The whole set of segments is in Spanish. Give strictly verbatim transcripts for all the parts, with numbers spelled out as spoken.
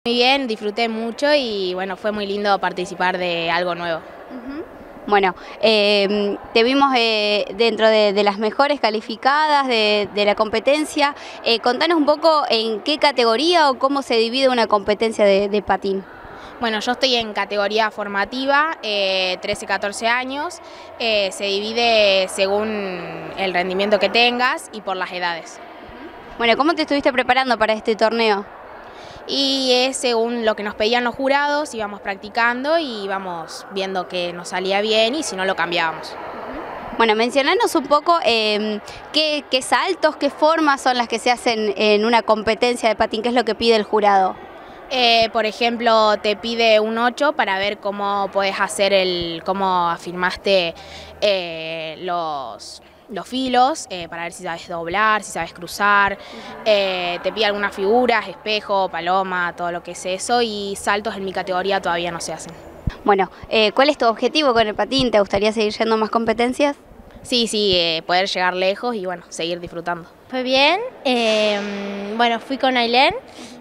Muy bien, disfruté mucho y bueno, fue muy lindo participar de algo nuevo. Uh-huh. Bueno, eh, te vimos eh, dentro de, de las mejores calificadas de, de la competencia. Eh, contanos un poco en qué categoría o cómo se divide una competencia de, de patín. Bueno, yo estoy en categoría formativa, eh, trece a catorce años, eh, se divide según el rendimiento que tengas y por las edades. Bueno, ¿cómo te estuviste preparando para este torneo? Y es según lo que nos pedían los jurados, íbamos practicando y íbamos viendo que nos salía bien y si no lo cambiábamos. Bueno, mencionanos un poco eh, qué, qué saltos, qué formas son las que se hacen en una competencia de patín, qué es lo que pide el jurado. Eh, por ejemplo, te pide un ocho para ver cómo puedes hacer el, cómo afirmaste eh, los, los filos, eh, para ver si sabes doblar, si sabes cruzar. Eh, te pide algunas figuras, espejo, paloma, todo lo que es eso, y saltos en mi categoría todavía no se hacen. Bueno, eh, ¿cuál es tu objetivo con el patín? ¿Te gustaría seguir yendo a más competencias? Sí, sí, eh, poder llegar lejos y bueno, seguir disfrutando. Fue bien, eh, bueno, fui con Ailén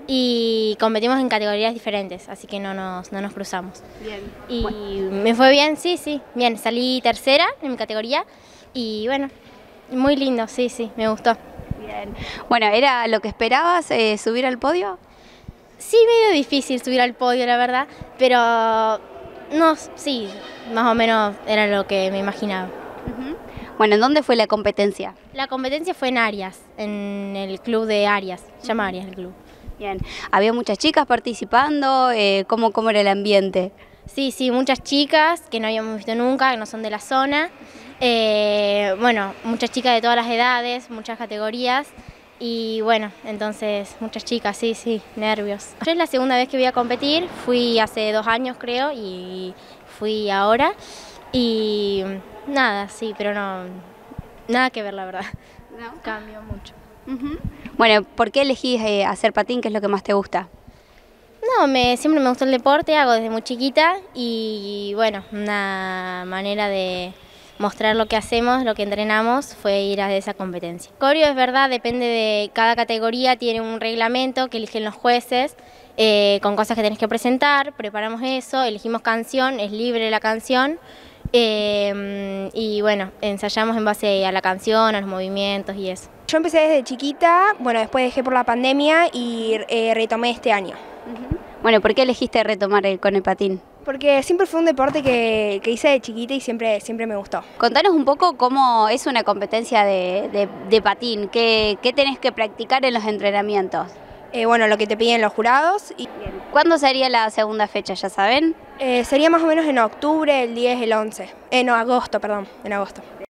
y competimos en categorías diferentes, así que no nos, no nos cruzamos. Bien. Y Bueno. me fue bien, sí, sí, bien, salí tercera en mi categoría y bueno, muy lindo, sí, sí, me gustó. Bien. Bueno, ¿era lo que esperabas, eh, subir al podio? Sí, medio difícil subir al podio, la verdad, pero no, sí, más o menos era lo que me imaginaba. Uh-huh. Bueno, ¿en dónde fue la competencia? La competencia fue en Arias, en el club de Arias, se llama Arias el club. Bien, ¿había muchas chicas participando? Eh, ¿cómo, ¿Cómo era el ambiente? Sí, sí, muchas chicas que no habíamos visto nunca, que no son de la zona. Eh, bueno, muchas chicas de todas las edades, muchas categorías. Y bueno, entonces muchas chicas, sí, sí, nervios. Yo es la segunda vez que voy a competir, fui hace dos años creo y fui ahora. Y nada, sí, pero no, nada que ver la verdad. ¿No? Cambió mucho. Uh-huh. Bueno, ¿por qué elegís eh, hacer patín? ¿Qué es lo que más te gusta? No, me, siempre me gustó el deporte, hago desde muy chiquita y bueno, una manera de mostrar lo que hacemos, lo que entrenamos, fue ir a esa competencia. Coreo es verdad, depende de cada categoría, tiene un reglamento que eligen los jueces eh, con cosas que tenés que presentar, preparamos eso, elegimos canción, es libre la canción. Eh, y bueno, ensayamos en base a la canción, a los movimientos y eso. Yo empecé desde chiquita, bueno, después dejé por la pandemia y eh, retomé este año. Uh-huh. Bueno, ¿por qué elegiste retomar el, con el patín? Porque siempre fue un deporte que, que hice de chiquita y siempre, siempre me gustó. Contanos un poco cómo es una competencia de, de, de patín, ¿Qué, qué tenés que practicar en los entrenamientos? Eh, bueno, lo que te piden los jurados. Y, ¿Cuándo sería la segunda fecha, ya saben? eh, sería más o menos en octubre, el diez, el once. Eh, no, agosto, perdón, en agosto.